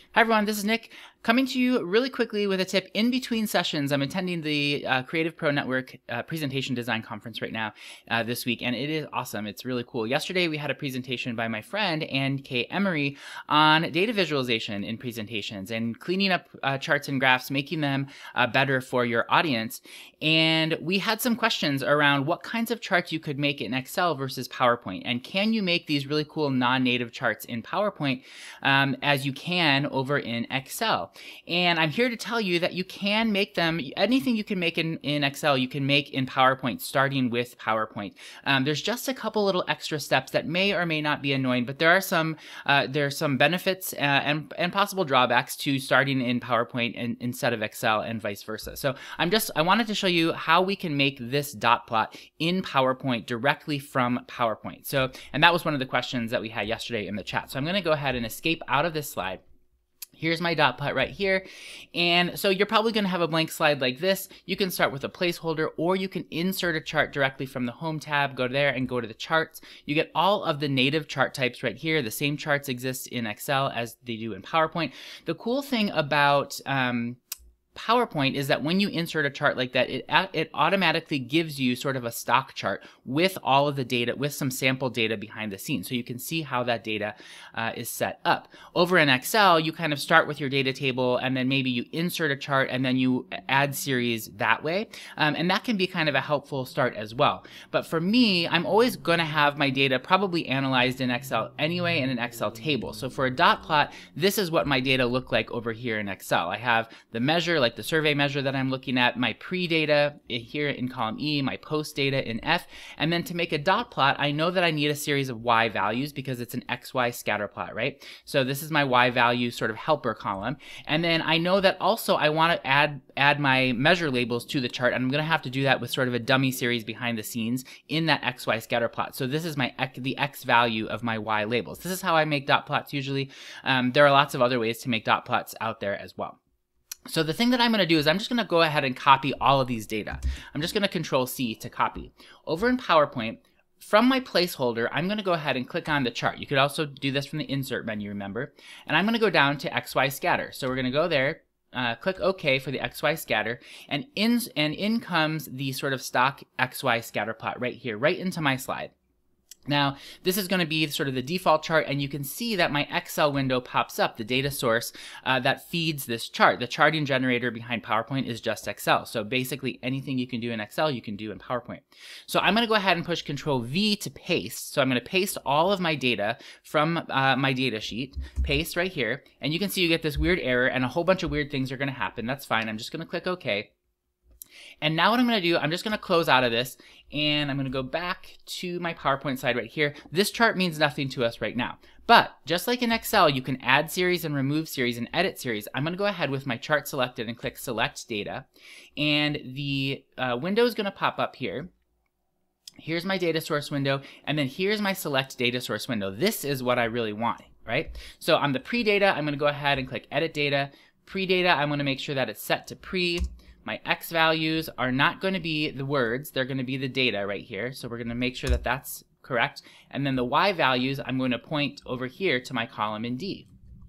Hi everyone, this is Nick coming to you really quickly with a tip in between sessions. I'm attending the Creative Pro Network Presentation Design Conference right now this week, and it is awesome. It's really cool. Yesterday we had a presentation by my friend Ann K. Emery on data visualization in presentations and cleaning up charts and graphs, making them better for your audience. And we had some questions around what kinds of charts you could make in Excel versus PowerPoint, and can you make these really cool non-native charts in PowerPoint as you can over in Excel. And I'm here to tell you that you can make them, anything you can make in Excel, you can make in PowerPoint, starting with PowerPoint. There's just a couple little extra steps that may or may not be annoying, but there are some benefits and possible drawbacks to starting in PowerPoint instead of Excel and vice versa. So I wanted to show you how we can make this dot plot in PowerPoint directly from PowerPoint. So, and that was one of the questions that we had yesterday in the chat. So I'm going to go ahead and escape out of this slide. Here's my dot plot right here. And so you're probably going to have a blank slide like this. You can start with a placeholder, or you can insert a chart directly from the Home tab, go there and go to the charts. You get all of the native chart types right here. The same charts exist in Excel as they do in PowerPoint. The cool thing about PowerPoint is that when you insert a chart like that, it automatically gives you sort of a stock chart with all of the data, with some sample data behind the scenes. So you can see how that data is set up. Over in Excel, you kind of start with your data table, and then maybe you insert a chart, and then you add series that way. And that can be kind of a helpful start as well. But for me, I'm always going to have my data probably analyzed in Excel anyway in an Excel table. So for a dot plot, this is what my data look like over here in Excel. I have the measure, like the survey measure that I'm looking at, my pre-data here in column E, my post-data in F, and then to make a dot plot, I know that I need a series of Y values because it's an XY scatter plot, right? So this is my Y value sort of helper column, and then I know that also I want to add my measure labels to the chart, and I'm going to have to do that with sort of a dummy series behind the scenes in that XY scatter plot. So this is the X value of my Y labels. This is how I make dot plots usually. There are lots of other ways to make dot plots out there as well. So the thing that I'm going to do is I'm just going to go ahead and copy all of these data. I'm just going to Control C to copy. Over in PowerPoint, from my placeholder, I'm going to go ahead and click on the chart. You could also do this from the Insert menu, remember? And I'm going to go down to XY Scatter. So we're going to go there, click OK for the XY Scatter, and in comes the sort of stock XY scatter plot right here, right into my slide. Now, this is going to be sort of the default chart, and you can see that my Excel window pops up, the data source that feeds this chart. The charting generator behind PowerPoint is just Excel. So basically anything you can do in Excel, you can do in PowerPoint. So I'm going to go ahead and push Control V to paste. So I'm going to paste all of my data from my data sheet, paste right here, and you can see you get this weird error, and a whole bunch of weird things are going to happen. That's fine. I'm just going to click OK. And now what I'm going to do, I'm just going to close out of this, and I'm going to go back to my PowerPoint slide right here. This chart means nothing to us right now. But just like in Excel, you can add series and remove series and edit series. I'm going to go ahead with my chart selected and click Select Data. And the window is going to pop up here. Here's my data source window, and then here's my Select Data Source window. This is what I really want, right? So on the pre-data, I'm going to go ahead and click Edit Data. Pre-data, I'm going to make sure that it's set to pre. My X values are not going to be the words, they're going to be the data right here. So we're going to make sure that that's correct. And then the Y values, I'm going to point over here to my column in D.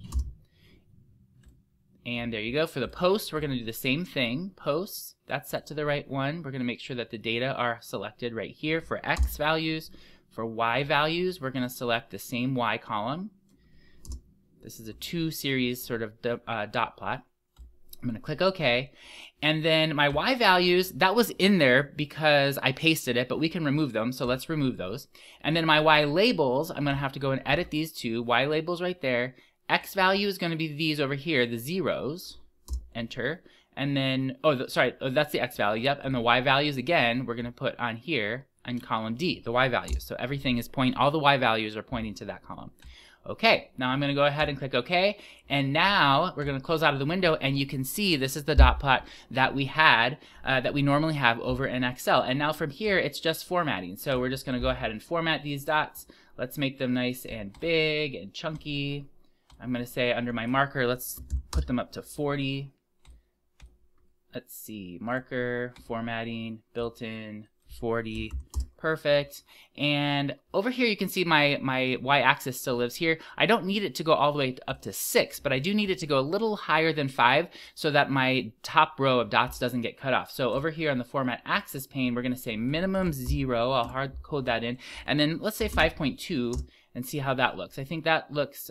And there you go. For the post, we're going to do the same thing. Posts, that's set to the right one. We're going to make sure that the data are selected right here for X values. For Y values, we're going to select the same Y column. This is a 2 series sort of dot plot. I'm going to click OK, and then my Y values, that was in there because I pasted it, but we can remove them, so let's remove those. And then my Y labels, I'm going to have to go and edit these two. Y labels right there. X value is going to be these over here, the zeros. Enter. And then, that's the X value, yep. And the Y values, again, we're going to put on here in column D, the Y values. So everything is all the Y values are pointing to that column. Okay, now I'm going to go ahead and click OK, and now we're going to close out of the window, and you can see this is the dot plot that we had, that we normally have over in Excel. And now from here, it's just formatting. So we're just going to go ahead and format these dots. Let's make them nice and big and chunky. I'm going to say under my marker, let's put them up to 40. Let's see, marker, formatting, built-in, 40. Perfect. And over here you can see my y-axis still lives here. I don't need it to go all the way up to 6, but I do need it to go a little higher than 5 so that my top row of dots doesn't get cut off. So over here on the format axis pane, we're going to say minimum 0. I'll hard code that in. And then let's say 5.2 and see how that looks. I think that looks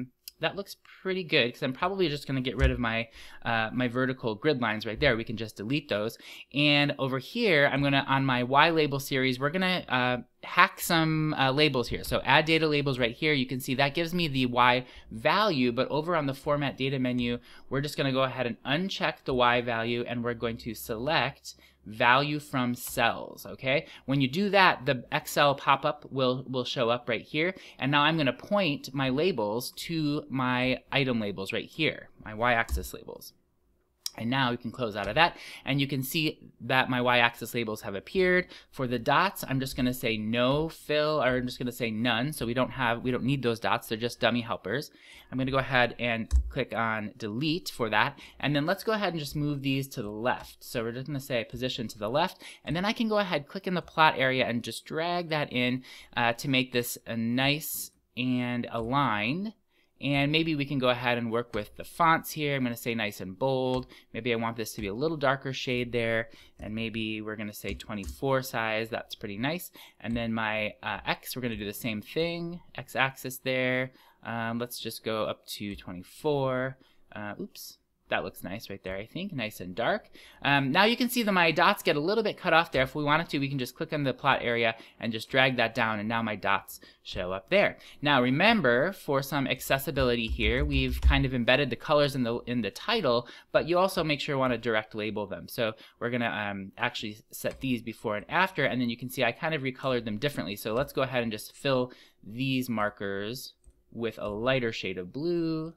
pretty good because I'm probably just going to get rid of my my vertical grid lines right there. We can just delete those. And over here, I'm going to, on my Y label series, we're going to hack some labels here. So add data labels right here. You can see that gives me the Y value, but over on the format data menu, we're just going to go ahead and uncheck the Y value, and we're going to select value from cells. Okay, when you do that, the Excel pop-up will show up right here, and now I'm going to point my labels to my item labels right here, my y-axis labels. And now we can close out of that, and you can see that my y-axis labels have appeared. For the dots, I'm just going to say no fill, or I'm just going to say none, so we don't need those dots. They're just dummy helpers. I'm going to go ahead and click on delete for that, and then let's go ahead and just move these to the left. So we're just going to say position to the left, and then I can go ahead, click in the plot area, and just drag that in to make this nice and aligned. And maybe we can go ahead and work with the fonts here. I'm going to say nice and bold. Maybe I want this to be a little darker shade there. And maybe we're going to say 24 size. That's pretty nice. And then my X, we're going to do the same thing. X-axis there. Let's just go up to 24. Oops. That looks nice right there, I think. Nice and dark. Now you can see that my dots get a little bit cut off there. If we wanted to, we can just click on the plot area and just drag that down, and now my dots show up there. Now remember, for some accessibility here, we've kind of embedded the colors in the title, but you also make sure you want to direct label them. So we're going to actually set these before and after, and then you can see I kind of recolored them differently. So let's go ahead and just fill these markers with a lighter shade of blue.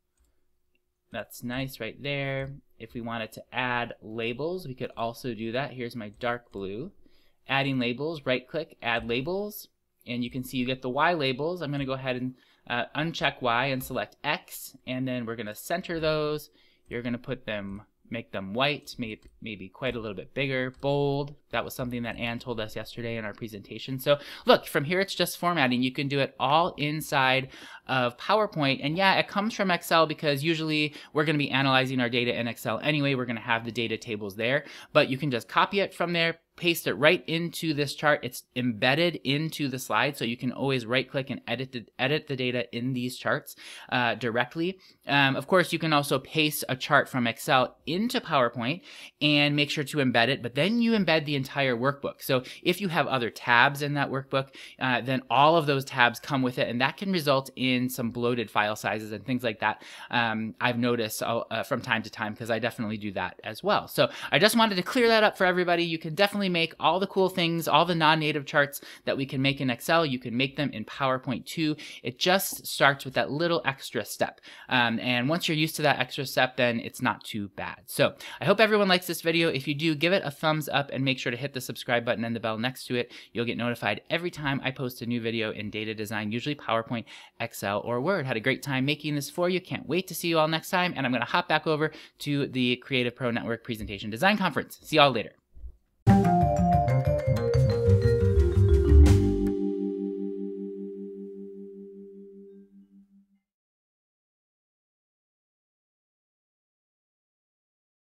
That's nice right there. If we wanted to add labels, we could also do that. Here's my dark blue. Adding labels, right click, add labels, and you can see you get the Y labels. I'm going to go ahead and uncheck Y and select X, and then we're going to center those. You're going to put them, make them white, maybe quite a little bit bigger, bold. That was something that Anne told us yesterday in our presentation. So look, from here it's just formatting. You can do it all inside of PowerPoint. And yeah, it comes from Excel because usually we're going to be analyzing our data in Excel anyway. We're going to have the data tables there, but you can just copy it from there, paste it right into this chart. It's embedded into the slide, so you can always right-click and edit the data in these charts directly. Of course, you can also paste a chart from Excel into PowerPoint and make sure to embed it, but then you embed the entire workbook. So if you have other tabs in that workbook, then all of those tabs come with it, and that can result in some bloated file sizes and things like that. I've noticed from time to time, because I definitely do that as well. So I just wanted to clear that up for everybody. You can definitely make all the cool things, all the non-native charts that we can make in Excel. You can make them in PowerPoint too. It just starts with that little extra step. And once you're used to that extra step, then it's not too bad. So I hope everyone likes this video. If you do, give it a thumbs up and make sure to hit the subscribe button and the bell next to it. You'll get notified every time I post a new video in data design, usually PowerPoint, Excel, or Word. Had a great time making this for you. Can't wait to see you all next time. And I'm going to hop back over to the Creative Pro Network Presentation Design Conference. See y'all later.